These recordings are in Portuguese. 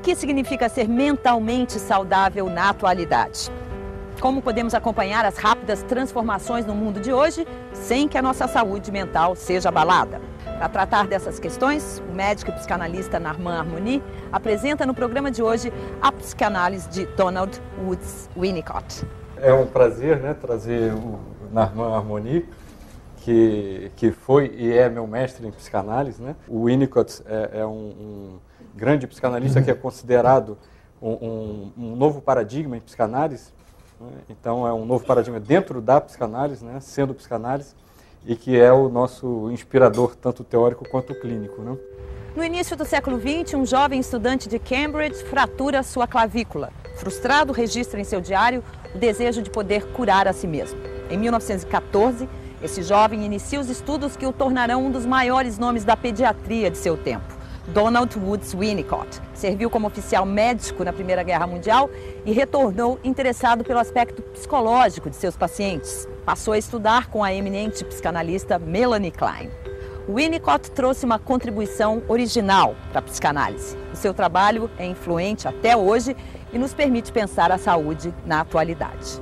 que significa ser mentalmente saudável na atualidade? Como podemos acompanhar as rápidas transformações no mundo de hoje sem que a nossa saúde mental seja abalada? Para tratar dessas questões, o médico e psicanalista Narman Harmony apresenta no programa de hoje a psicanálise de Donald Woods Winnicott. É um prazer, trazer o Narman Harmony, que foi e é meu mestre em psicanálise. O Winnicott é um grande psicanalista que é considerado um novo paradigma em psicanálise. Então é um novo paradigma dentro da psicanálise, sendo psicanálise, e que é o nosso inspirador, tanto teórico quanto clínico. No início do século XX, um jovem estudante de Cambridge fratura sua clavícula. Frustrado, registra em seu diário o desejo de poder curar a si mesmo. Em 1914, esse jovem inicia os estudos que o tornarão um dos maiores nomes da pediatria de seu tempo. Donald Woods Winnicott serviu como oficial médico na Primeira Guerra Mundial e retornou interessado pelo aspecto psicológico de seus pacientes. Passou a estudar com a eminente psicanalista Melanie Klein. Winnicott trouxe uma contribuição original para a psicanálise. O seu trabalho é influente até hoje e nos permite pensar a saúde na atualidade.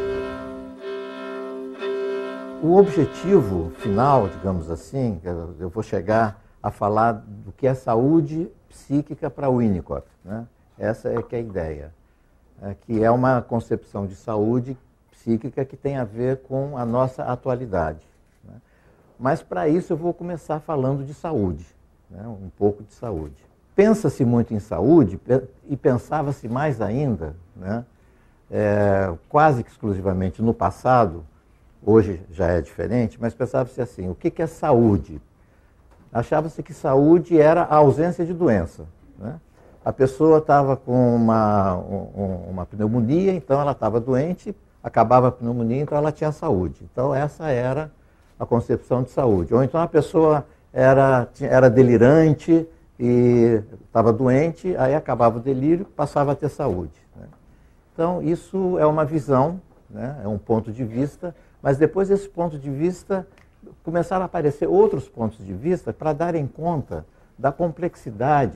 O objetivo final, digamos assim, eu vou chegar a falar do que é saúde psíquica para Winnicott. Essa é que é a ideia, que é uma concepção de saúde psíquica que tem a ver com a nossa atualidade. Mas para isso eu vou começar falando de saúde, um pouco de saúde. Pensa-se muito em saúde e pensava-se mais ainda, quase que exclusivamente no passado, hoje já é diferente, mas pensava-se assim, o que é saúde? Achava-se que saúde era a ausência de doença. A pessoa estava com uma pneumonia, então ela estava doente, acabava a pneumonia, então ela tinha saúde. Então essa era a concepção de saúde. Ou então a pessoa era delirante e estava doente, aí acabava o delírio, passava a ter saúde. Então isso é uma visão, é um ponto de vista, mas depois desse ponto de vista começaram a aparecer outros pontos de vista para darem conta da complexidade,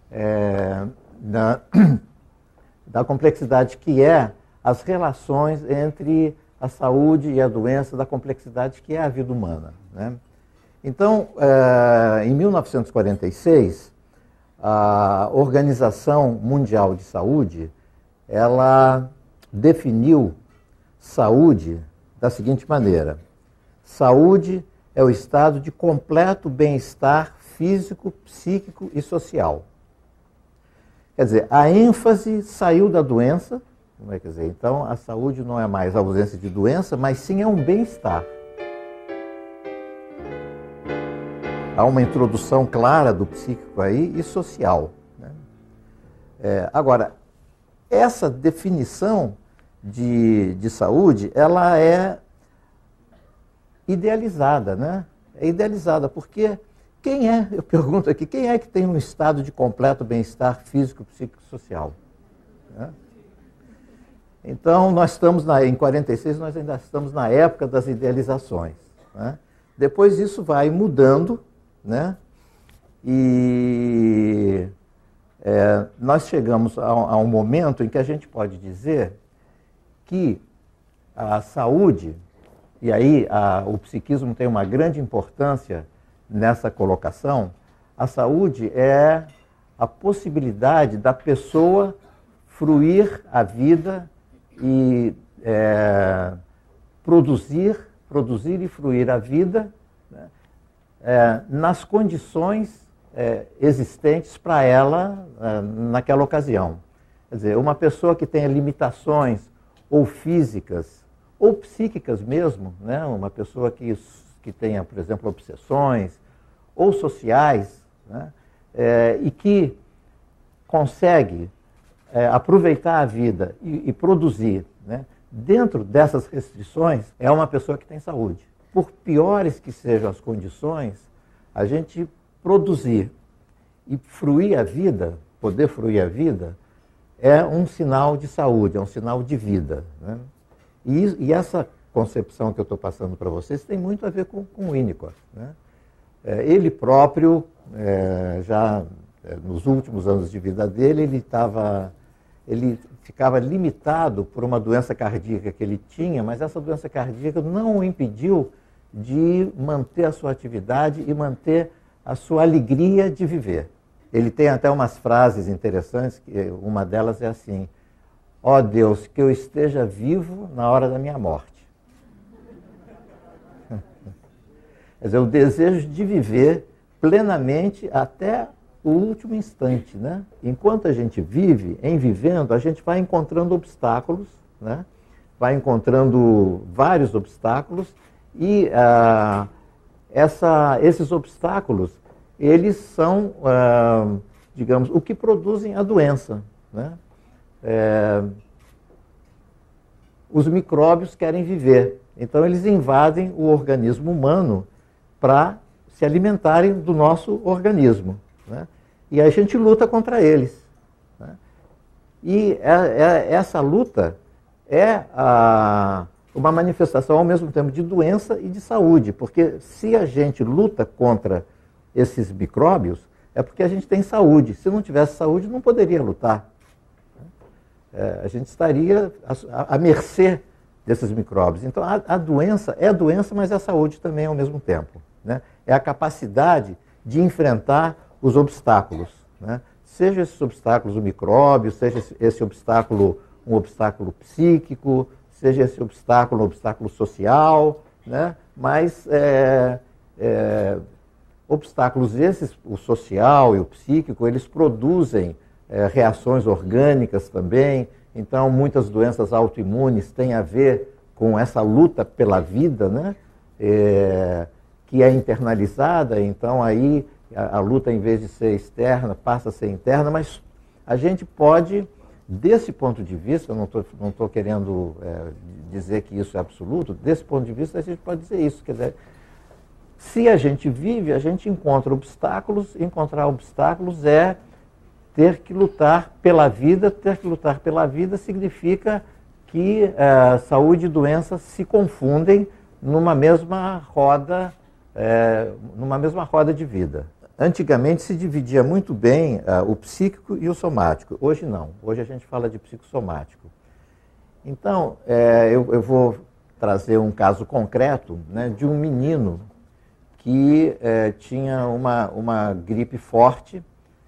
da complexidade que é as relações entre a saúde e a doença, da complexidade que é a vida humana. Então, em 1946, a Organização Mundial de Saúde, ela definiu saúde da seguinte maneira: saúde é o estado de completo bem-estar físico, psíquico e social. Quer dizer, a ênfase saiu da doença, quer dizer, então a saúde não é mais a ausência de doença, mas sim é um bem-estar. Há uma introdução clara do psíquico aí e social. Agora, essa definição de saúde, ela é idealizada, É idealizada porque eu pergunto aqui, quem é que tem um estado de completo bem-estar físico, psíquico e social? Então, nós estamos em 46, nós ainda estamos na época das idealizações. Depois isso vai mudando, e nós chegamos a um momento em que a gente pode dizer que a saúde, e aí o psiquismo tem uma grande importância nessa colocação, a saúde é a possibilidade da pessoa fruir a vida e produzir e fruir a vida nas condições existentes para ela naquela ocasião. Quer dizer, uma pessoa que tenha limitações ou físicas ou psíquicas mesmo, uma pessoa que tenha, por exemplo, obsessões ou sociais, e que consegue aproveitar a vida e produzir, dentro dessas restrições, é uma pessoa que tem saúde. Por piores que sejam as condições, a gente produzir e fruir a vida, poder fruir a vida, é um sinal de saúde, é um sinal de vida. E essa concepção que eu estou passando para vocês tem muito a ver com Winnicott. Ele próprio já nos últimos anos de vida dele, ele ficava limitado por uma doença cardíaca que ele tinha, mas essa doença cardíaca não o impediu de manter a sua atividade e manter a sua alegria de viver. Ele tem até umas frases interessantes, uma delas é assim: ó Deus, que eu esteja vivo na hora da minha morte. Quer dizer, o desejo de viver plenamente até o último instante, né? Enquanto a gente vive, em vivendo, a gente vai encontrando obstáculos, né? Vai encontrando vários obstáculos e esses obstáculos, eles são, digamos, o que produzem a doença, né? Os micróbios querem viver, então eles invadem o organismo humano para se alimentarem do nosso organismo, né? E a gente luta contra eles, né? E essa luta é uma manifestação ao mesmo tempo de doença e de saúde, porque se a gente luta contra esses micróbios, é porque a gente tem saúde. Se não tivesse saúde, não poderia lutar. A gente estaria à mercê desses micróbios. Então, a doença é doença, mas é saúde também ao mesmo tempo, né? É a capacidade de enfrentar os obstáculos, né? Seja esses obstáculos o micróbio, seja esse obstáculo um obstáculo psíquico, seja esse obstáculo um obstáculo social, né? Mas obstáculos esses, o social e o psíquico, eles produzem reações orgânicas também. Então, muitas doenças autoimunes têm a ver com essa luta pela vida, né? Que é internalizada. Então, aí a luta, em vez de ser externa, passa a ser interna. Mas a gente pode, desse ponto de vista, eu não estou querendo dizer que isso é absoluto, desse ponto de vista a gente pode dizer isso. Quer dizer, se a gente vive, a gente encontra obstáculos. Encontrar obstáculos é ter que lutar pela vida. Ter que lutar pela vida significa que saúde e doença se confundem numa mesma roda de vida. Antigamente se dividia muito bem o psíquico e o somático. Hoje não. Hoje a gente fala de psicossomático. Então, eu vou trazer um caso concreto, né, de um menino que tinha uma gripe forte.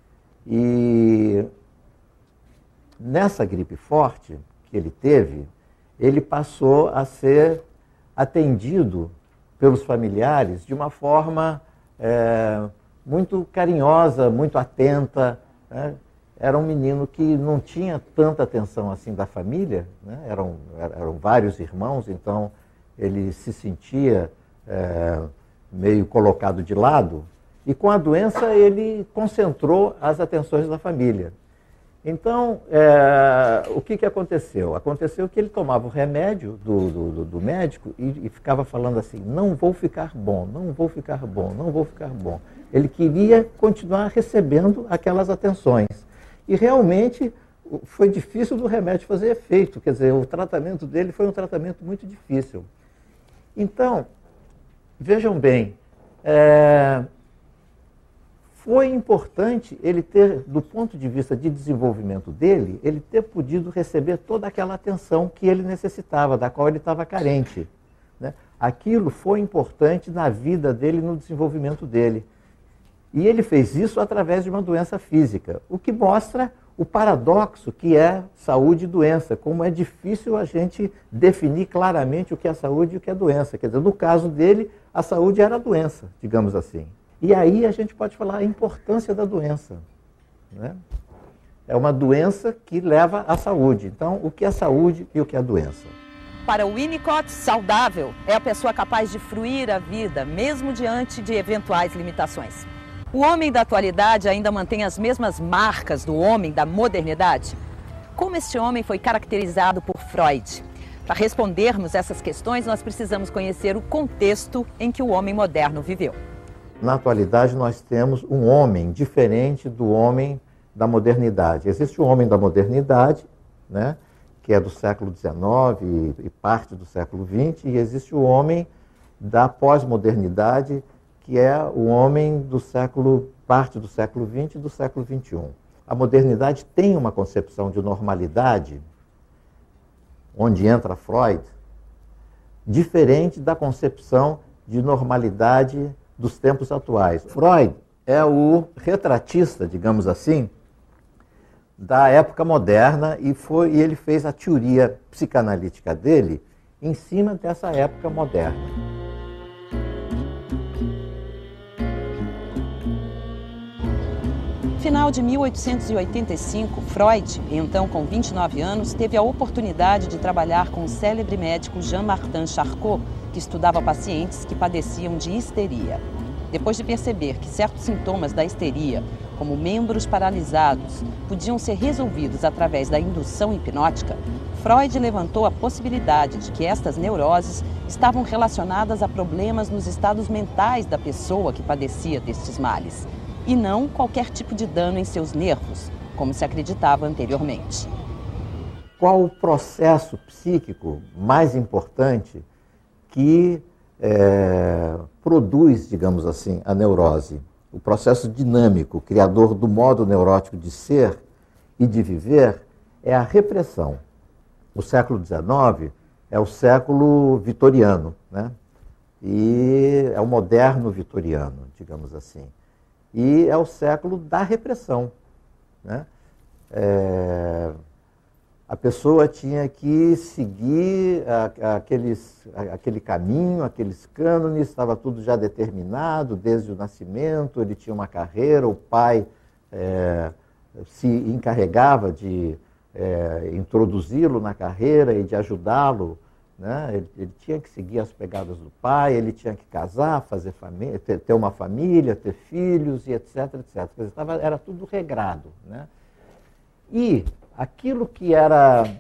E nessa gripe forte que ele teve, ele passou a ser atendido pelos familiares de uma forma muito carinhosa, muito atenta, né? Era um menino que não tinha tanta atenção assim da família, né? Eram vários irmãos, então ele se sentia meio colocado de lado. E com a doença ele concentrou as atenções da família. Então, o que aconteceu? Aconteceu que ele tomava o remédio do médico e ficava falando assim: não vou ficar bom, não vou ficar bom, não vou ficar bom. Ele queria continuar recebendo aquelas atenções. E realmente foi difícil do remédio fazer efeito. Quer dizer, o tratamento dele foi um tratamento muito difícil. Então, vejam bem, foi importante ele ter, do ponto de vista de desenvolvimento dele, ele ter podido receber toda aquela atenção que ele necessitava, da qual ele estava carente, né? Aquilo foi importante na vida dele, no desenvolvimento dele. E ele fez isso através de uma doença física, o que mostra o paradoxo que é saúde e doença, como é difícil a gente definir claramente o que é saúde e o que é doença. Quer dizer, no caso dele, a saúde era a doença, digamos assim. E aí a gente pode falar a importância da doença, né? É uma doença que leva à saúde. Então, o que é saúde e o que é doença? Para o Winnicott, saudável é a pessoa capaz de fruir a vida, mesmo diante de eventuais limitações. O homem da atualidade ainda mantém as mesmas marcas do homem da modernidade? Como este homem foi caracterizado por Freud? Para respondermos essas questões, nós precisamos conhecer o contexto em que o homem moderno viveu. Na atualidade, nós temos um homem diferente do homem da modernidade. Existe o homem da modernidade, né, que é do século XIX e parte do século XX, e existe o homem da pós-modernidade, que é o homem do parte do século XX e do século XXI. A modernidade tem uma concepção de normalidade, onde entra Freud, diferente da concepção de normalidade dos tempos atuais. Freud é o retratista, digamos assim, da época moderna e ele fez a teoria psicanalítica dele em cima dessa época moderna. Final de 1885, Freud, então com 29 anos, teve a oportunidade de trabalhar com o célebre médico Jean-Martin Charcot, que estudava pacientes que padeciam de histeria. Depois de perceber que certos sintomas da histeria, como membros paralisados, podiam ser resolvidos através da indução hipnótica, Freud levantou a possibilidade de que estas neuroses estavam relacionadas a problemas nos estados mentais da pessoa que padecia destes males, e não qualquer tipo de dano em seus nervos, como se acreditava anteriormente. Qual o processo psíquico mais importante que produz, digamos assim, a neurose? O processo dinâmico, criador do modo neurótico de ser e de viver, é a repressão. O século XIX é o século vitoriano, né? E é o moderno vitoriano, digamos assim. E é o século da repressão, né? A pessoa tinha que seguir aquele caminho, aqueles cânones, estava tudo já determinado desde o nascimento, ele tinha uma carreira, o pai se encarregava de introduzi-lo na carreira e de ajudá-lo, né? Ele tinha que seguir as pegadas do pai, ele tinha que casar, fazer família, ter uma família, ter filhos e etc, etc. Quer dizer, era tudo regrado, né? E aquilo que eram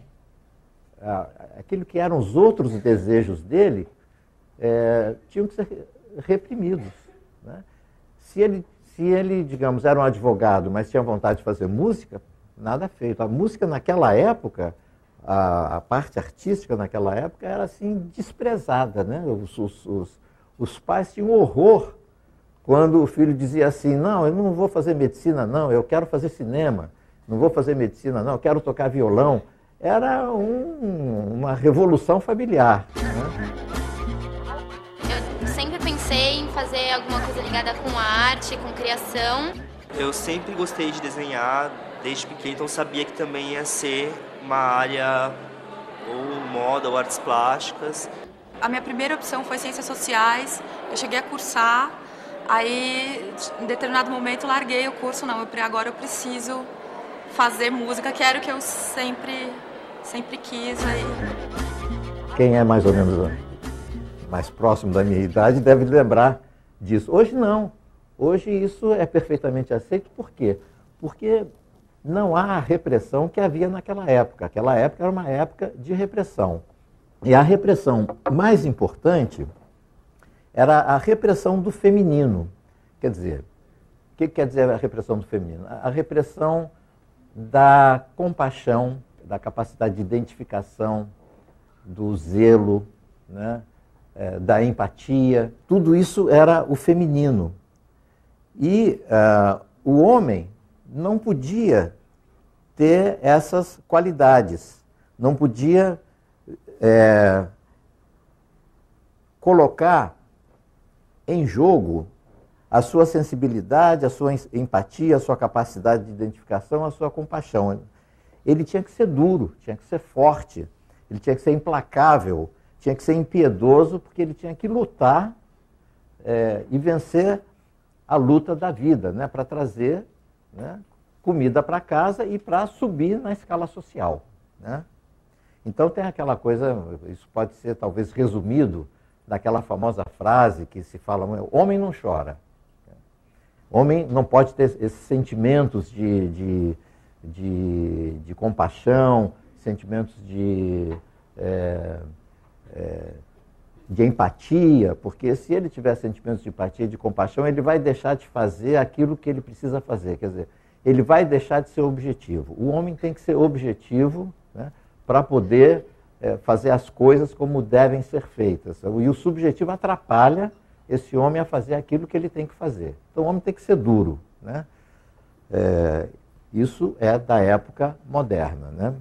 os outros desejos dele tinham que ser reprimidos, né? Se ele, digamos, era um advogado, mas tinha vontade de fazer música, nada feito. A música naquela época, a parte artística naquela época era assim desprezada, né? Os pais tinham horror quando o filho dizia assim: não, eu não vou fazer medicina, não, eu quero fazer cinema. Não vou fazer medicina, não, eu quero tocar violão. Era uma revolução familiar, né? Eu sempre pensei em fazer alguma coisa ligada com a arte, com criação. Eu sempre gostei de desenhar desde pequeno, então sabia que também ia ser uma área ou moda ou artes plásticas. A minha primeira opção foi ciências sociais, eu cheguei a cursar, aí em determinado momento larguei o curso, não, agora eu preciso fazer música, que era o que eu sempre quis. Aí. Quem é mais ou menos mais próximo da minha idade deve lembrar disso. Hoje não. Hoje isso é perfeitamente aceito. Por quê? Porque não há a repressão que havia naquela época. Aquela época era uma época de repressão. E a repressão mais importante era a repressão do feminino. Quer dizer, o que quer dizer a repressão do feminino? A repressão da compaixão, da capacidade de identificação, do zelo, né? Da empatia. Tudo isso era o feminino. E o homem não podia ter essas qualidades, não podia colocar em jogo a sua sensibilidade, a sua empatia, a sua capacidade de identificação, a sua compaixão. Ele tinha que ser duro, tinha que ser forte, ele tinha que ser implacável, tinha que ser impiedoso, porque ele tinha que lutar e vencer a luta da vida, né, para trazer, né, comida para casa e para subir na escala social, né? Então tem aquela coisa, isso pode ser talvez resumido daquela famosa frase que se fala: homem não chora. Homem não pode ter esses sentimentos de compaixão, sentimentos de empatia, porque se ele tiver sentimentos de empatia e de compaixão, ele vai deixar de fazer aquilo que ele precisa fazer. Quer dizer, ele vai deixar de ser objetivo. O homem tem que ser objetivo, né, para poder fazer as coisas como devem ser feitas. E o subjetivo atrapalha esse homem a fazer aquilo que ele tem que fazer. Então o homem tem que ser duro, né? Isso é da época moderna, né?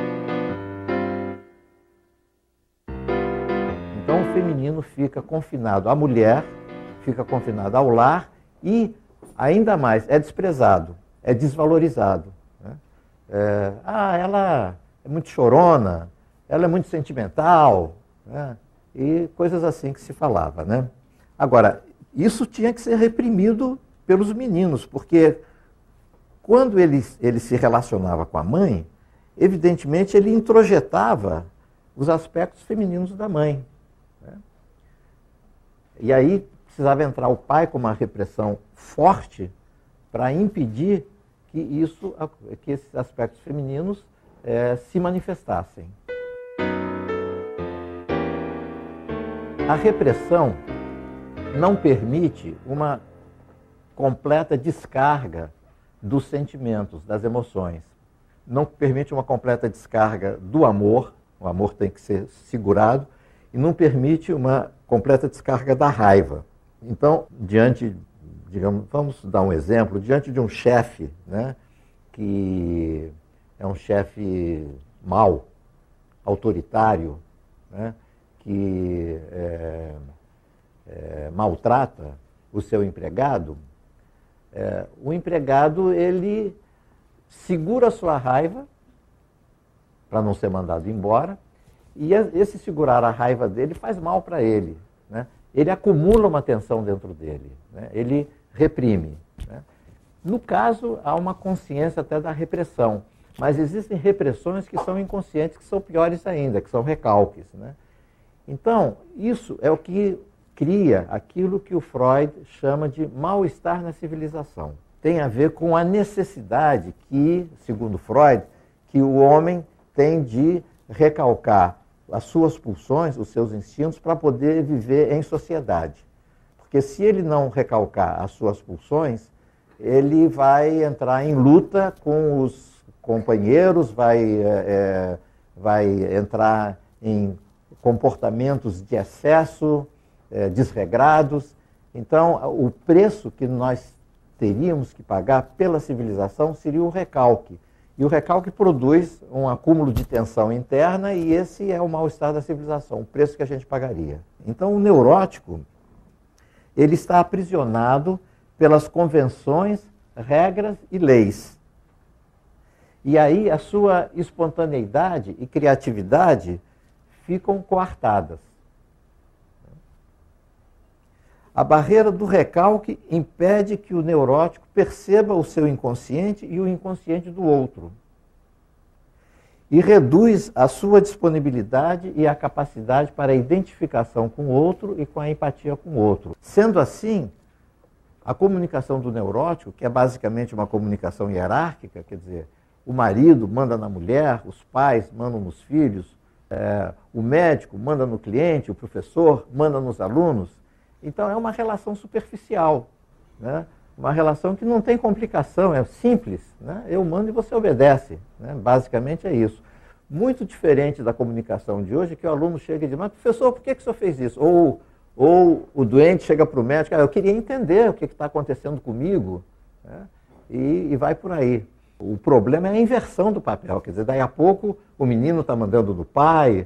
Então o feminino fica confinado à mulher, fica confinado ao lar e, ainda mais, é desprezado, é desvalorizado, né? Ela é muito chorona, ela é muito sentimental, né? E coisas assim que se falava, né? Agora, isso tinha que ser reprimido pelos meninos, porque quando ele se relacionava com a mãe, evidentemente ele introjetava os aspectos femininos da mãe, né? E aí precisava entrar o pai com uma repressão forte para impedir que esses aspectos femininos se manifestassem. A repressão não permite uma completa descarga dos sentimentos, das emoções. Não permite uma completa descarga do amor, o amor tem que ser segurado, e não permite uma completa descarga da raiva. Então, digamos, vamos dar um exemplo, diante de um chefe, né, que é um chefe mau, autoritário, né, que maltrata o seu empregado, o empregado ele segura a sua raiva para não ser mandado embora, e esse segurar a raiva dele faz mal para ele, né? Ele acumula uma tensão dentro dele, né? Ele reprime, né? No caso, há uma consciência até da repressão, mas existem repressões que são inconscientes, que são piores ainda, que são recalques, né? Então, isso é o que cria aquilo que o Freud chama de mal-estar na civilização. Tem a ver com a necessidade que, segundo Freud, que o homem tem de recalcar as suas pulsões, os seus instintos, para poder viver em sociedade. Porque se ele não recalcar as suas pulsões, ele vai entrar em luta com os companheiros, vai entrar em comportamentos de excesso, desregrados. Então, o preço que nós teríamos que pagar pela civilização seria o recalque. E o recalque produz um acúmulo de tensão interna e esse é o mal-estar da civilização, o preço que a gente pagaria. Então, o neurótico, ele está aprisionado pelas convenções, regras e leis. E aí a sua espontaneidade e criatividade ficam coartadas. A barreira do recalque impede que o neurótico perceba o seu inconsciente e o inconsciente do outro. E reduz a sua disponibilidade e a capacidade para a identificação com o outro e com a empatia com o outro. Sendo assim, a comunicação do neurótico, que é basicamente uma comunicação hierárquica, quer dizer, o marido manda na mulher, os pais mandam nos filhos, o médico manda no cliente, o professor manda nos alunos. Então é uma relação superficial, né? Uma relação que não tem complicação, é simples, né? Eu mando e você obedece, né? Basicamente é isso. Muito diferente da comunicação de hoje, que o aluno chega e diz, mas professor, por que o senhor fez isso? Ou o doente chega para o médico, eu queria entender o que está acontecendo comigo, né? E vai por aí. O problema é a inversão do papel, quer dizer, daí a pouco o menino está mandando no pai,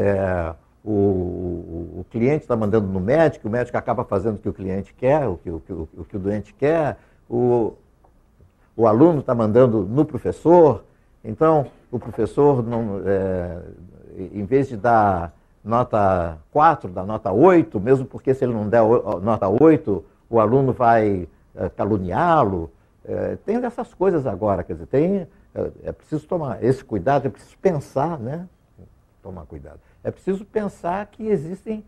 o cliente está mandando no médico, o médico acaba fazendo o que o cliente quer, o que o doente quer, o aluno está mandando no professor, então o professor, em vez de dar nota 4, dá nota 8, mesmo porque se ele não der nota 8, o aluno vai caluniá-lo. Tem dessas coisas agora, quer dizer, é preciso tomar esse cuidado, é preciso pensar, né? Tomar cuidado. É preciso pensar que existem...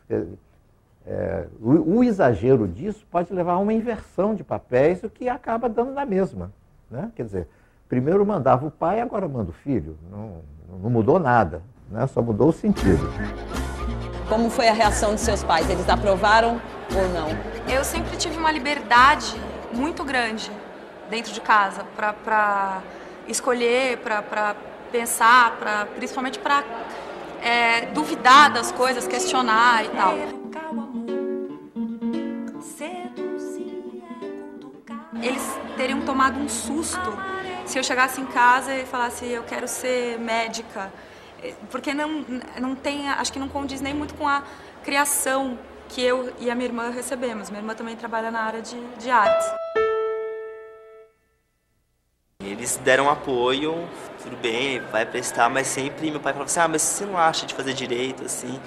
o exagero disso pode levar a uma inversão de papéis, o que acaba dando na mesma, né? Quer dizer, primeiro mandava o pai, agora manda o filho. Não mudou nada, né? Só mudou o sentido. Como foi a reação dos seus pais? Eles aprovaram ou não? Eu sempre tive uma liberdade muito grande dentro de casa para escolher, para pensar, principalmente para duvidar das coisas, questionar e tal. teriam tomado um susto se eu chegasse em casa e falasse eu quero ser médica. Porque não tem, acho que não condiz nem muito com a criação que eu e a minha irmã recebemos. Minha irmã também trabalha na área de artes. Eles deram apoio, tudo bem, vai prestar, mas sempre meu pai falava assim, mas você não acha de fazer direito, assim?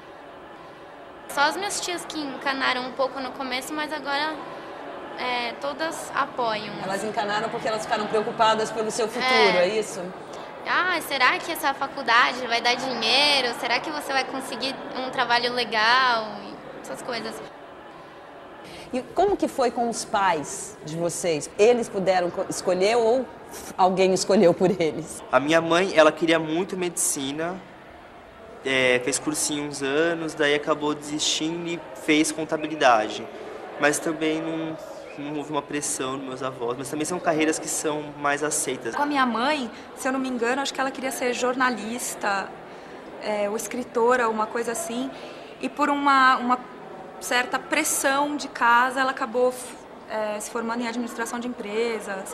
Só as minhas tias que encanaram um pouco no começo, mas agora todas apoiam. Elas encanaram porque elas ficaram preocupadas pelo seu futuro, é isso? Será que essa faculdade vai dar dinheiro? Será que você vai conseguir um trabalho legal? Essas coisas. E como que foi com os pais de vocês? Eles puderam escolher ou alguém escolheu por eles? A minha mãe, ela queria muito medicina, fez cursinho uns anos, daí acabou desistindo e fez contabilidade. Mas também não houve uma pressão dos meus avós, mas também são carreiras que são mais aceitas. Com a minha mãe, se eu não me engano, acho que ela queria ser jornalista, ou escritora, uma coisa assim. E por uma certa pressão de casa, ela acabou se formando em administração de empresas.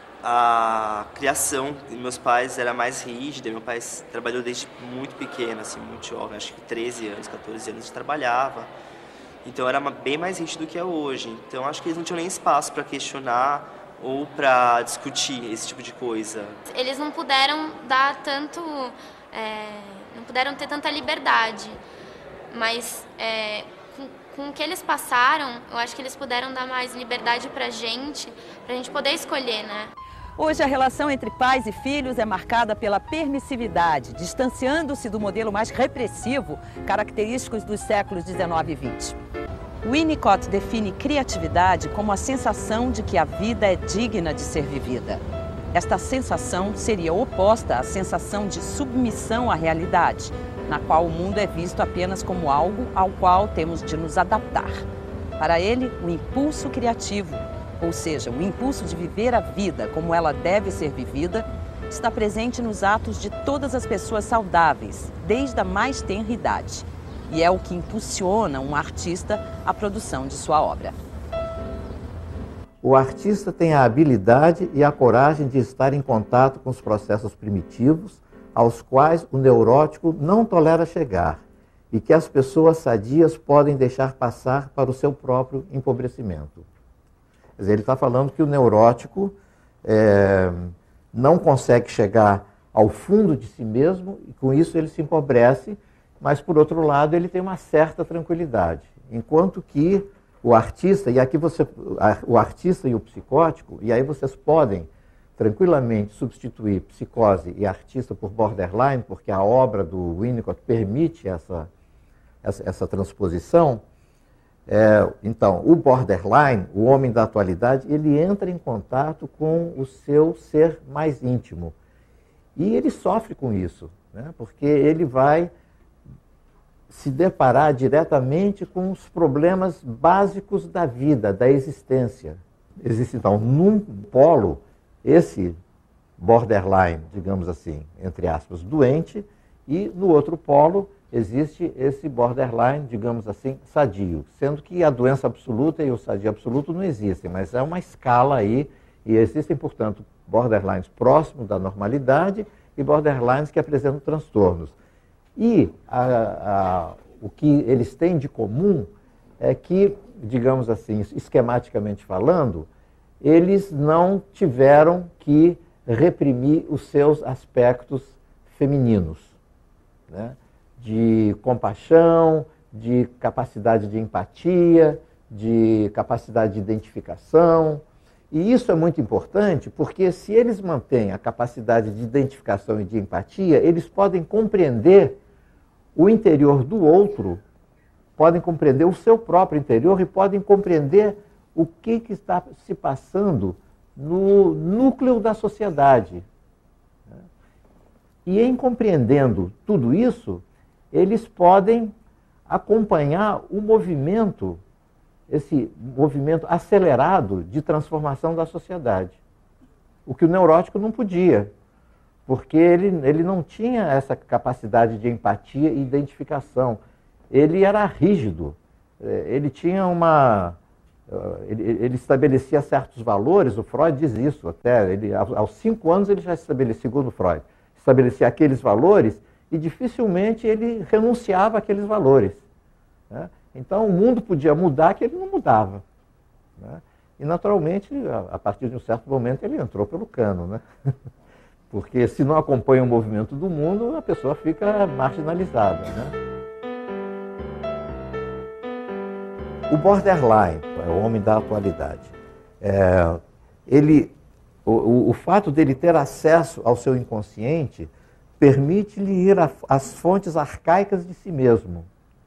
A criação de meus pais era mais rígida. Meu pai trabalhou desde muito pequeno, assim, muito jovem, acho que 13 anos, 14 anos, trabalhava. Então era bem mais rígido do que é hoje. Então acho que eles não tinham nem espaço para questionar ou para discutir esse tipo de coisa. Eles não puderam dar tanto, não puderam ter tanta liberdade, mas com o que eles passaram, eu acho que eles puderam dar mais liberdade pra gente poder escolher, né? Hoje a relação entre pais e filhos é marcada pela permissividade, distanciando-se do modelo mais repressivo, característicos dos séculos 19 e 20. Winnicott define criatividade como a sensação de que a vida é digna de ser vivida. Esta sensação seria oposta à sensação de submissão à realidade, na qual o mundo é visto apenas como algo ao qual temos de nos adaptar. Para ele, o impulso criativo, ou seja, o impulso de viver a vida como ela deve ser vivida, está presente nos atos de todas as pessoas saudáveis, desde a mais tenra idade. E é o que impulsiona um artista à produção de sua obra. O artista tem a habilidade e a coragem de estar em contato com os processos primitivos, aos quais o neurótico não tolera chegar e que as pessoas sadias podem deixar passar para o seu próprio empobrecimento. Quer dizer, ele está falando que o neurótico não consegue chegar ao fundo de si mesmo e com isso ele se empobrece, mas por outro lado ele tem uma certa tranquilidade. Enquanto que o artista, e aqui o artista e o psicótico, e aí vocês podem tranquilamente substituir psicose e artista por borderline, porque a obra do Winnicott permite essa transposição. Então, o borderline, o homem da atualidade, ele entra em contato com o seu ser mais íntimo. E ele sofre com isso, né? Porque ele vai se deparar diretamente com os problemas básicos da vida, da existência. Existe, então, num polo, esse borderline, digamos assim, entre aspas, doente, e no outro polo existe esse borderline, digamos assim, sadio, sendo que a doença absoluta e o sadio absoluto não existem, mas é uma escala aí, e existem, portanto, borderlines próximos da normalidade e borderlines que apresentam transtornos. E o que eles têm de comum é que, digamos assim, esquematicamente falando, eles não tiveram que reprimir os seus aspectos femininos, né? De compaixão, de capacidade de empatia, de capacidade de identificação. E isso é muito importante porque se eles mantêm a capacidade de identificação e de empatia, eles podem compreender o interior do outro, podem compreender o seu próprio interior e podem compreender o que está se passando no núcleo da sociedade. E em compreendendo tudo isso, eles podem acompanhar o movimento, esse movimento acelerado de transformação da sociedade. O que o neurótico não podia, porque ele não tinha essa capacidade de empatia e identificação. Ele era rígido, ele tinha uma ele estabelecia certos valores, o Freud diz isso até, aos 5 anos ele já estabelecia, segundo Freud, estabelecia aqueles valores e dificilmente ele renunciava àqueles valores. Né? Então o mundo podia mudar que ele não mudava. Né? E naturalmente, a partir de um certo momento, ele entrou pelo cano. Né? Porque se não acompanha o movimento do mundo, a pessoa fica marginalizada. Né? O borderline, é o homem da atualidade, o fato dele ter acesso ao seu inconsciente permite-lhe ir às fontes arcaicas de si mesmo,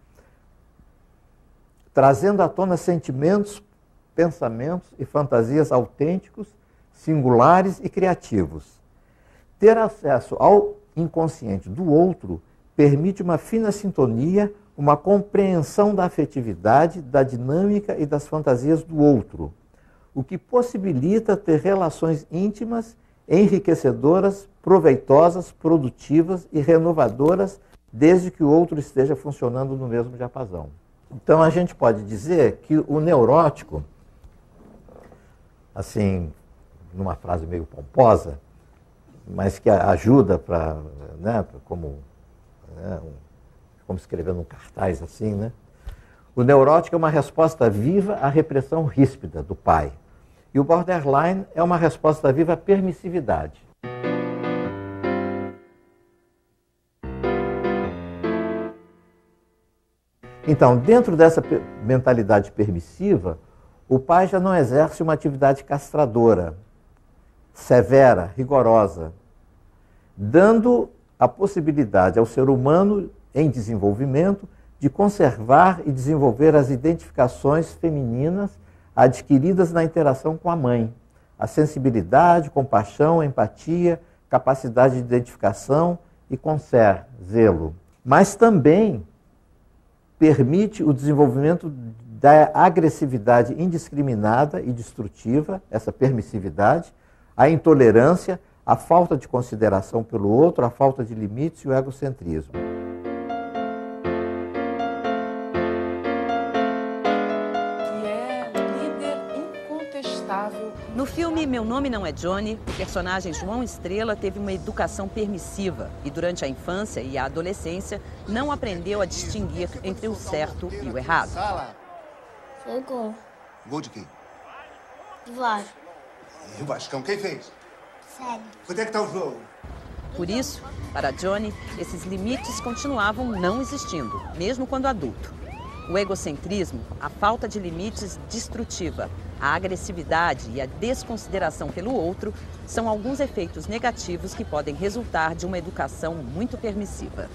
trazendo à tona sentimentos, pensamentos e fantasias autênticos, singulares e criativos. Ter acesso ao inconsciente do outro permite uma fina sintonia, uma compreensão da afetividade, da dinâmica e das fantasias do outro, o que possibilita ter relações íntimas, enriquecedoras, proveitosas, produtivas e renovadoras, desde que o outro esteja funcionando no mesmo diapasão. Então a gente pode dizer que o neurótico, assim, numa frase meio pomposa, mas que ajuda para, né, como escrever num cartaz assim, né? O neurótico é uma resposta viva à repressão ríspida do pai. E o borderline é uma resposta viva à permissividade. Então, dentro dessa mentalidade permissiva, o pai já não exerce uma atividade castradora, severa, rigorosa, dando a possibilidade ao ser humano em desenvolvimento de conservar e desenvolver as identificações femininas adquiridas na interação com a mãe. A sensibilidade, compaixão, empatia, capacidade de identificação e zelo. Mas também permite o desenvolvimento da agressividade indiscriminada e destrutiva, essa permissividade, a intolerância, a falta de consideração pelo outro, a falta de limites e o egocentrismo. No filme Meu Nome Não É Johnny, o personagem João Estrela teve uma educação permissiva e durante a infância e a adolescência não aprendeu a distinguir entre o certo e o errado. Foi gol. Gol de quem? Do Vasco. E o Vascão quem fez? Sério. Quanto é que tá o jogo? Por isso, para Johnny, esses limites continuavam não existindo, mesmo quando adulto. O egocentrismo, a falta de limites destrutiva, a agressividade e a desconsideração pelo outro são alguns efeitos negativos que podem resultar de uma educação muito permissiva.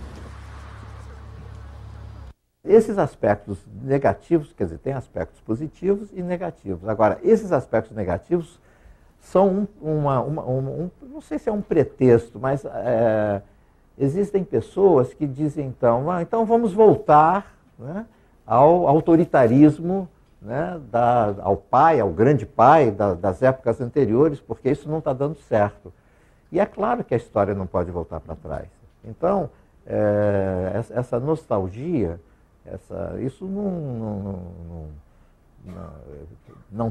Esses aspectos negativos, quer dizer, tem aspectos positivos e negativos. Agora, esses aspectos negativos são não sei se é um pretexto, mas existem pessoas que dizem, então vamos voltar, né, ao autoritarismo, né, ao pai, ao grande pai das épocas anteriores, porque isso não está dando certo. E é claro que a história não pode voltar para trás. Então, essa nostalgia, isso não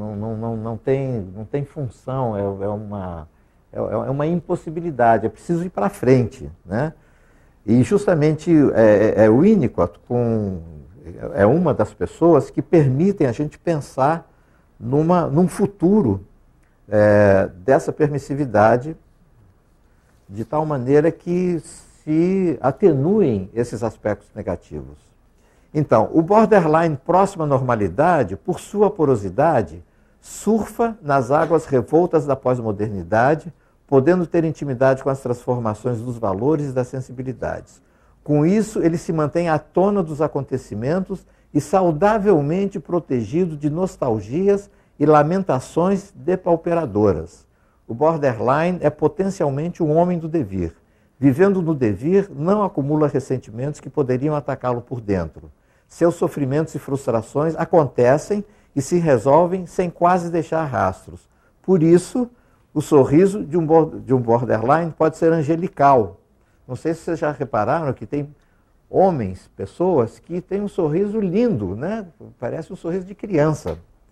tem função, é uma impossibilidade, é preciso ir para frente, né? E justamente o Winnicott é uma das pessoas que permitem a gente pensar num futuro dessa permissividade, de tal maneira que se atenuem esses aspectos negativos. Então, o borderline próximo à normalidade, por sua porosidade, surfa nas águas revoltas da pós-modernidade, podendo ter intimidade com as transformações dos valores e das sensibilidades. Com isso, ele se mantém à tona dos acontecimentos e saudavelmente protegido de nostalgias e lamentações depauperadoras. O borderline é potencialmente um homem do devir. Vivendo no devir, não acumula ressentimentos que poderiam atacá-lo por dentro. Seus sofrimentos e frustrações acontecem e se resolvem sem quase deixar rastros. Por isso, o sorriso de um borderline pode ser angelical. Não sei se vocês já repararam que tem homens, pessoas que têm um sorriso lindo, né? Parece um sorriso de criança.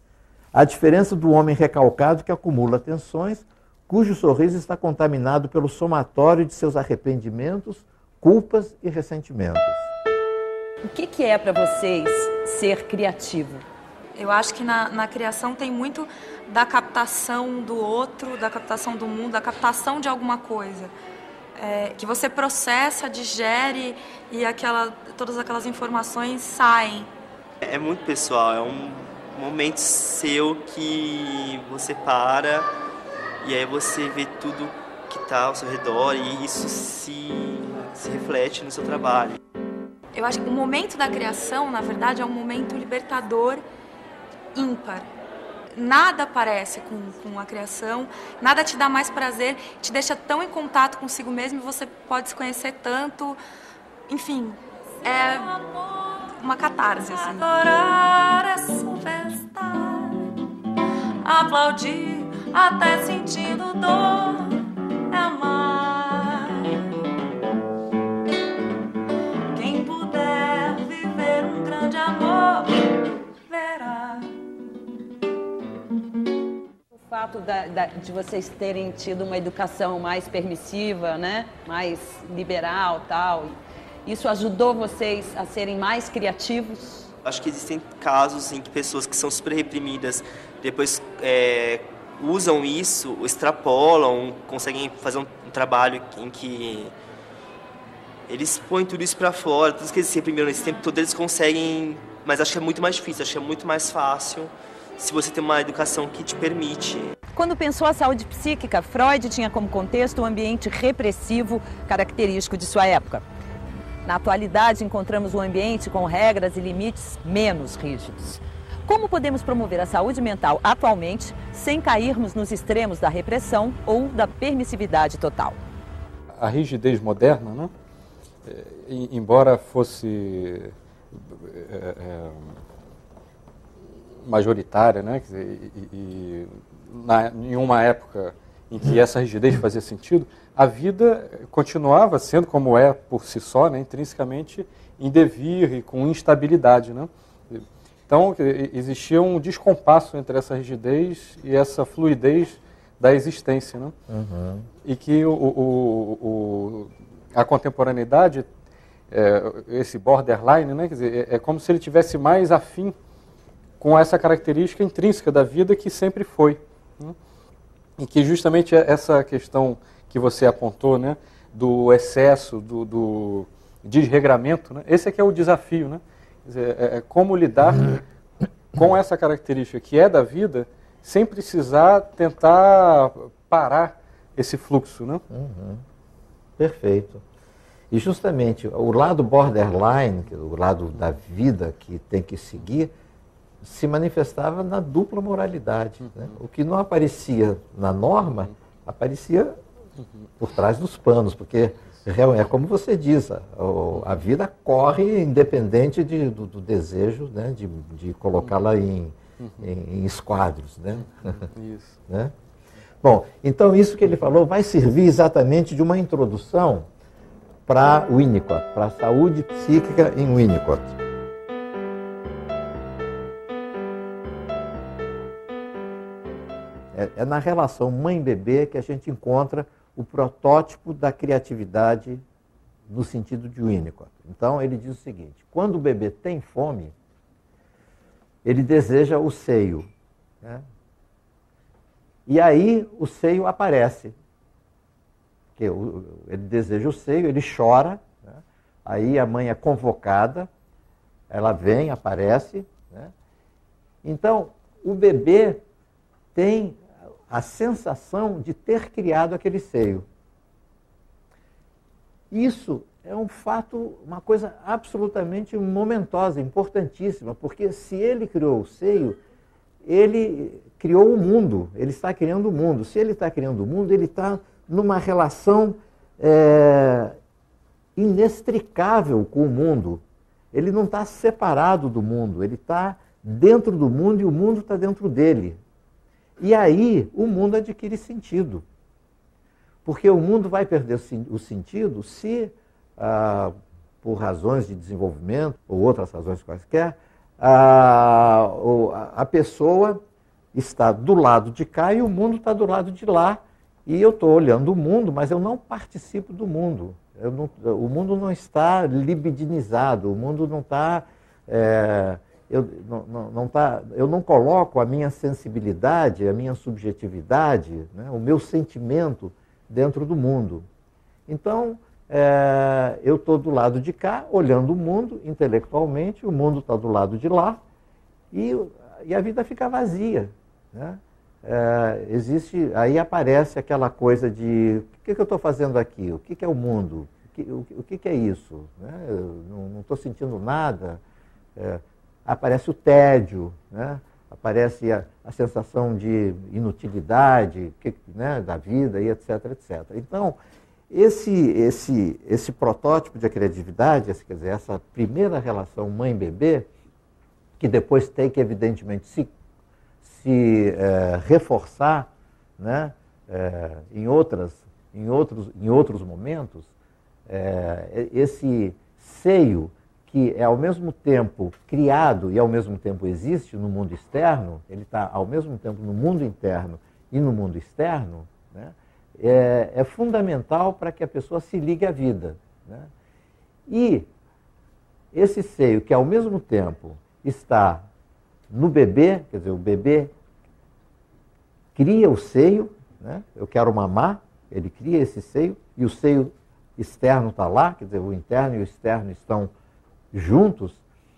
A diferença do homem recalcado que acumula tensões, cujo sorriso está contaminado pelo somatório de seus arrependimentos, culpas e ressentimentos. O que é para vocês ser criativo? Eu acho que na criação tem muito da captação do outro, da captação do mundo, da captação de alguma coisa. Que você processa, digere e todas aquelas informações saem. É muito pessoal, é um momento seu que você para e aí você vê tudo que está ao seu redor e isso se reflete no seu trabalho. Eu acho que o momento da criação, na verdade, é um momento libertador ímpar. Nada parece com a criação, nada te dá mais prazer, te deixa tão em contato consigo mesmo e você pode se conhecer tanto. Enfim, é uma catarse, assim. Adorar essa festa, aplaudir até sentindo dor, é amar. Quem puder viver um grande amor, verá. O fato de vocês terem tido uma educação mais permissiva, né? Mais liberal, tal, isso ajudou vocês a serem mais criativos? Acho que existem casos em que pessoas que são super reprimidas depois usam isso, extrapolam, conseguem fazer um trabalho em que eles põem tudo isso para fora, tudo que eles se reprimiram nesse tempo todo, eles conseguem, mas acho que é muito mais difícil, acho que é muito mais fácil se você tem uma educação que te permite. Quando pensou a saúde psíquica, Freud tinha como contexto o ambiente repressivo característico de sua época. Na atualidade, encontramos um ambiente com regras e limites menos rígidos. Como podemos promover a saúde mental atualmente sem cairmos nos extremos da repressão ou da permissividade total? A rigidez moderna, né? Embora fosse majoritária, né? Quer dizer, em uma época em que essa rigidez fazia sentido, a vida continuava sendo como é por si só, né? Intrinsecamente em devir e com instabilidade, né? Então, existia um descompasso entre essa rigidez e essa fluidez da existência, né? Uhum. E que a contemporaneidade, esse borderline, né? Quer dizer, é como se ele tivesse mais afim com essa característica intrínseca da vida que sempre foi, né? E que justamente essa questão que você apontou, né? Do excesso, do desregramento, né? Esse é que é o desafio, né? Quer dizer, como lidar com essa característica que é da vida sem precisar tentar parar esse fluxo, né? Uhum. Perfeito. E justamente o lado borderline, o lado da vida que tem que seguir, se manifestava na dupla moralidade. Né? O que não aparecia na norma, aparecia por trás dos panos, porque é como você diz, a vida corre independente do desejo, né, de colocá-la em esquadros. Né? Isso. Né? Bom, então isso que ele falou vai servir exatamente de uma introdução para Winnicott, para a saúde psíquica em Winnicott. É na relação mãe-bebê que a gente encontra o protótipo da criatividade no sentido de Winnicott. Então, ele diz o seguinte: quando o bebê tem fome, ele deseja o seio, né? E aí o seio aparece. Ele deseja o seio, ele chora, né? Aí a mãe é convocada, ela vem, aparece, né? Então, o bebê tem a sensação de ter criado aquele seio. Isso é um fato, uma coisa absolutamente momentosa, importantíssima, porque se ele criou o seio, ele criou o mundo, ele está criando o mundo. Se ele está criando o mundo, ele está numa relação inextricável com o mundo. Ele não está separado do mundo, ele está dentro do mundo e o mundo está dentro dele. E aí o mundo adquire sentido. Porque o mundo vai perder o sentido se, por razões de desenvolvimento, ou outras razões quaisquer, a pessoa está do lado de cá e o mundo está do lado de lá. E eu estou olhando o mundo, mas eu não participo do mundo. O mundo não está libidinizado, o mundo não está... eu não coloco a minha sensibilidade, a minha subjetividade, né, o meu sentimento dentro do mundo. Então, eu estou do lado de cá, olhando o mundo intelectualmente, o mundo está do lado de lá, e a vida fica vazia, né? Aí aparece aquela coisa de o que eu estou fazendo aqui, o que é o mundo, o que é isso, né? Eu não estou sentindo nada, aparece o tédio, né? Aparece a sensação de inutilidade, né, da vida, e etc, etc. Então, esse protótipo de criatividade, quer dizer, essa primeira relação mãe-bebê, que depois tem que, evidentemente, se reforçar, né, em outros momentos, esse seio que é ao mesmo tempo criado e ao mesmo tempo existe no mundo externo, ele está ao mesmo tempo no mundo interno e no mundo externo, né, é fundamental para que a pessoa se ligue à vida, né? E esse seio que ao mesmo tempo está no bebê, quer dizer, o bebê cria o seio, né? Eu quero mamar, ele cria esse seio, e o seio externo está lá, quer dizer, o interno e o externo estão juntos,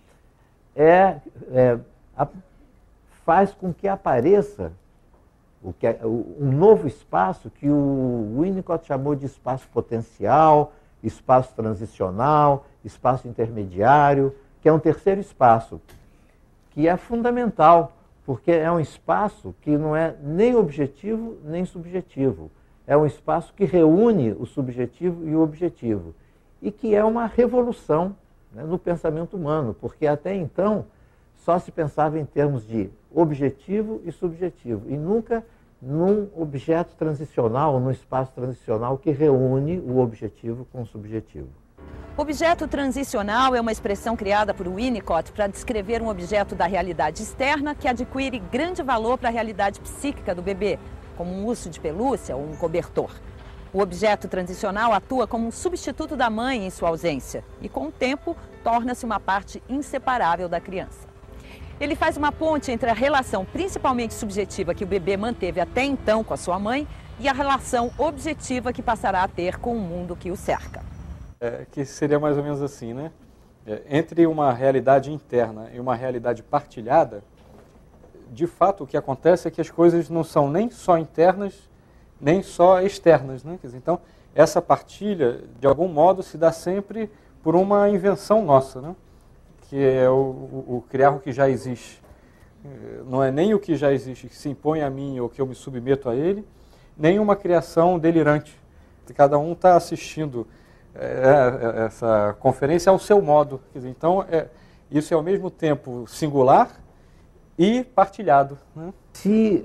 faz com que apareça um novo espaço que o Winnicott chamou de espaço potencial, espaço transicional, espaço intermediário, que é um terceiro espaço, que é fundamental, porque é um espaço que não é nem objetivo nem subjetivo. É um espaço que reúne o subjetivo e o objetivo, e que é uma revolução, né, no pensamento humano, porque até então só se pensava em termos de objetivo e subjetivo, e nunca num objeto transicional, num espaço transicional que reúne o objetivo com o subjetivo. Objeto transicional é uma expressão criada por Winnicott para descrever um objeto da realidade externa que adquire grande valor para a realidade psíquica do bebê, como um urso de pelúcia ou um cobertor. O objeto transicional atua como um substituto da mãe em sua ausência e, com o tempo, torna-se uma parte inseparável da criança. Ele faz uma ponte entre a relação principalmente subjetiva que o bebê manteve até então com a sua mãe e a relação objetiva que passará a ter com o mundo que o cerca. Que seria mais ou menos assim, né? Entre uma realidade interna e uma realidade partilhada, de fato o que acontece é que as coisas não são nem só internas, nem só externas, né? Quer dizer, então, essa partilha, de algum modo, se dá sempre por uma invenção nossa, né? Que é o criar o que já existe. Não é nem o que já existe que se impõe a mim ou que eu me submeto a ele, nem uma criação delirante. Cada um está assistindo essa conferência ao seu modo. Quer dizer, então, isso é ao mesmo tempo singular e partilhado, né? Se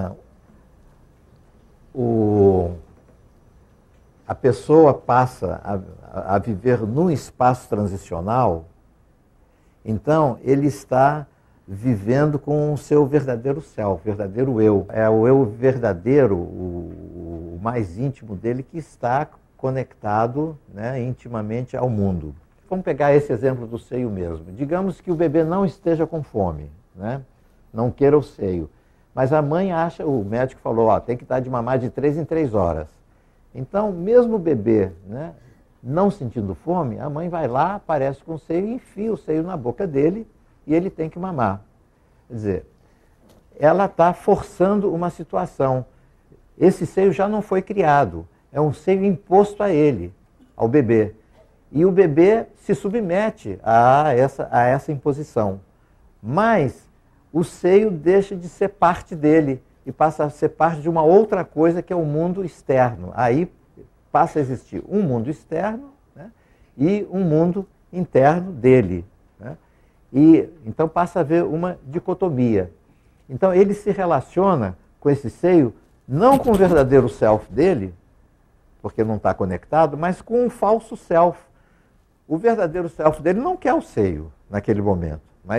a pessoa passa a viver num espaço transicional, então ele está vivendo com o seu verdadeiro self, verdadeiro eu. É o eu verdadeiro, o mais íntimo dele, que está conectado, né, intimamente ao mundo. Vamos pegar esse exemplo do seio mesmo. Digamos que o bebê não esteja com fome, né? Não queira o seio. Mas a mãe acha, o médico falou, tem que dar de mamar de 3 em 3 horas. Então, mesmo o bebê, né, não sentindo fome, a mãe vai lá, aparece com o seio e enfia o seio na boca dele e ele tem que mamar. Quer dizer, ela está forçando uma situação. Esse seio já não foi criado, é um seio imposto a ele, ao bebê. E o bebê se submete a essa imposição. Mas o seio deixa de ser parte dele e passa a ser parte de uma outra coisa que é o mundo externo. Aí passa a existir um mundo externo, né, e um mundo interno dele, né? E então passa a haver uma dicotomia. Então ele se relaciona com esse seio não com o verdadeiro self dele, porque não está conectado, mas com um falso self. O verdadeiro self dele não quer o seio naquele momento, mas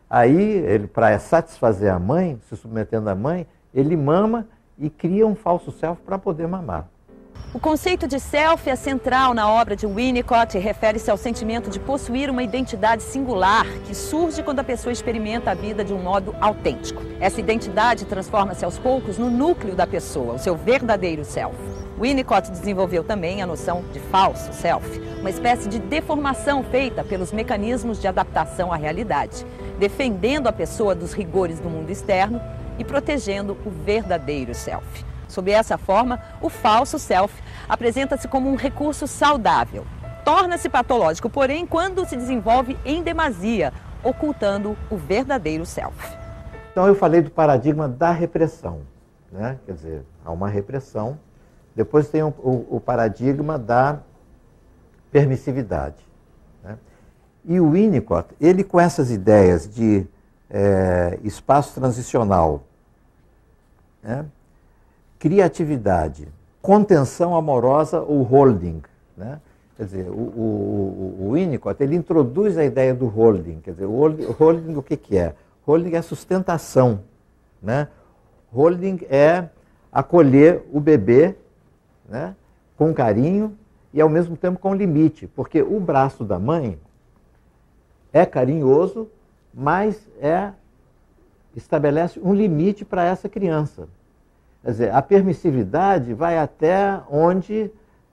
Aí, ele, para satisfazer a mãe, se submetendo à mãe, ele mama e cria um falso self para poder mamar. O conceito de self é central na obra de Winnicott e refere-se ao sentimento de possuir uma identidade singular que surge quando a pessoa experimenta a vida de um modo autêntico. Essa identidade transforma-se aos poucos no núcleo da pessoa, o seu verdadeiro self. Winnicott desenvolveu também a noção de falso self, uma espécie de deformação feita pelos mecanismos de adaptação à realidade, defendendo a pessoa dos rigores do mundo externo e protegendo o verdadeiro self. Sob essa forma, o falso self apresenta-se como um recurso saudável. Torna-se patológico, porém, quando se desenvolve em demasia, ocultando o verdadeiro self. Então, eu falei do paradigma da repressão, né? Quer dizer, há uma repressão. Depois tem o paradigma da permissividade, né? E o Winnicott, ele com essas ideias de espaço transicional, né? Criatividade, contenção amorosa ou holding, né? Quer dizer, o Winnicott, ele introduz a ideia do holding. Quer dizer, o holding o que é? Holding é sustentação, né? Holding é acolher o bebê, né, com carinho e ao mesmo tempo com limite, porque o braço da mãe é carinhoso, mas estabelece um limite para essa criança. Quer dizer, a permissividade vai até onde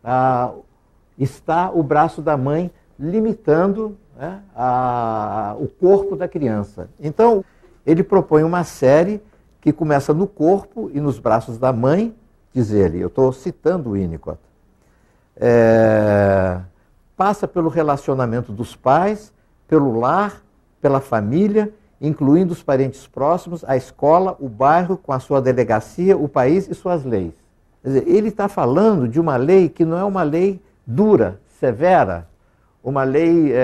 está o braço da mãe, limitando, né, o corpo da criança. Então, ele propõe uma série que começa no corpo e nos braços da mãe, diz ele, eu estou citando o Winnicott, passa pelo relacionamento dos pais, pelo lar, pela família, incluindo os parentes próximos, a escola, o bairro, com a sua delegacia, o país e suas leis. Quer dizer, ele está falando de uma lei que não é uma lei dura, severa, uma lei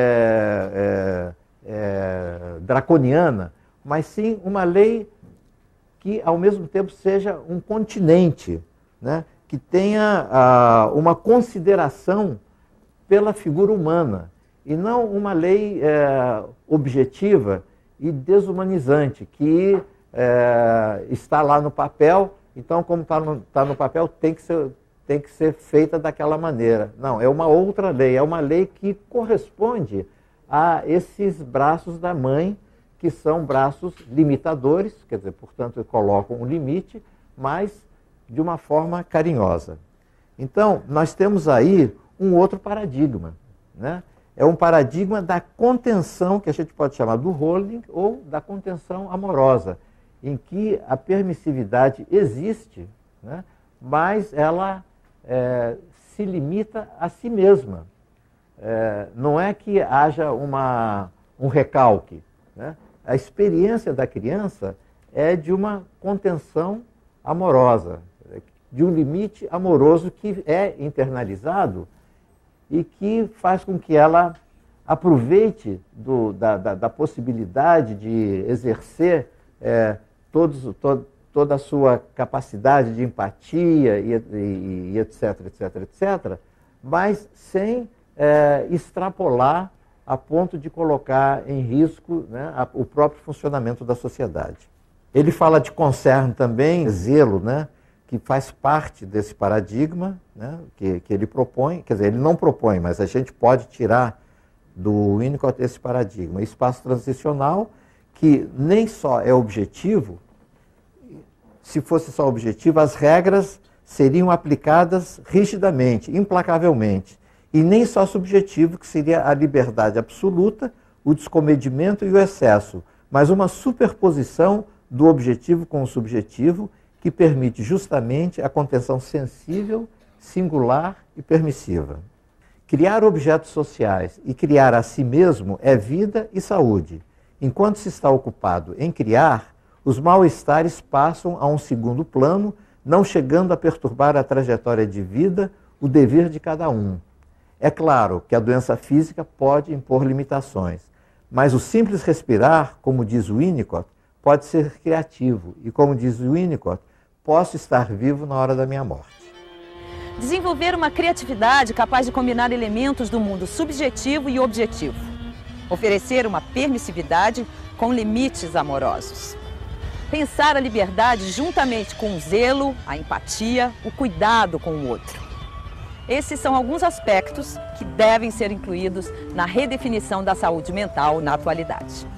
draconiana, mas sim uma lei que, ao mesmo tempo, seja um continente, né? Que tenha uma consideração pela figura humana, e não uma lei objetiva e desumanizante, que está lá no papel, então, como está no papel, tem que ser feita daquela maneira. Não, é uma outra lei, é uma lei que corresponde a esses braços da mãe, que são braços limitadores, quer dizer, portanto, colocam um limite, mas de uma forma carinhosa. Então, nós temos aí um outro paradigma, né? É um paradigma da contenção, que a gente pode chamar do holding, ou da contenção amorosa, em que a permissividade existe, né? Mas ela se limita a si mesma. Não é que haja um recalque, né? A experiência da criança é de uma contenção amorosa, de um limite amoroso que é internalizado e que faz com que ela aproveite da possibilidade de exercer toda a sua capacidade de empatia e etc, etc, etc, mas sem extrapolar a ponto de colocar em risco, né, o próprio funcionamento da sociedade. Ele fala de concern também, zelo, né, que faz parte desse paradigma, né, que ele propõe, quer dizer, ele não propõe, mas a gente pode tirar do Winnicott esse paradigma. Espaço transicional, que nem só é objetivo, se fosse só objetivo, as regras seriam aplicadas rigidamente, implacavelmente, e nem só subjetivo, que seria a liberdade absoluta, o descomedimento e o excesso, mas uma superposição do objetivo com o subjetivo, que permite justamente a contenção sensível, singular e permissiva. Criar objetos sociais e criar a si mesmo é vida e saúde. Enquanto se está ocupado em criar, os mal-estares passam a um segundo plano, não chegando a perturbar a trajetória de vida, o dever de cada um. É claro que a doença física pode impor limitações, mas o simples respirar, como diz o Winnicott, pode ser criativo. E como diz o Winnicott, posso estar vivo na hora da minha morte. Desenvolver uma criatividade capaz de combinar elementos do mundo subjetivo e objetivo. Oferecer uma permissividade com limites amorosos. Pensar a liberdade juntamente com o zelo, a empatia, o cuidado com o outro. Esses são alguns aspectos que devem ser incluídos na redefinição da saúde mental na atualidade.